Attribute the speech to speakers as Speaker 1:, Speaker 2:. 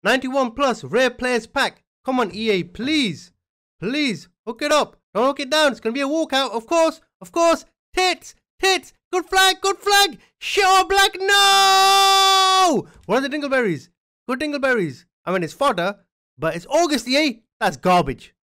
Speaker 1: 91 plus rare players pack. Come on, EA, please. Please, hook it up. Don't hook it down. It's going to be a walkout. Of course. Of course. Tits. Tits. Good flag. Good flag. Shaw Black. No! What are the dingleberries? Good dingleberries. I mean, it's fodder, but it's August, EA. That's garbage.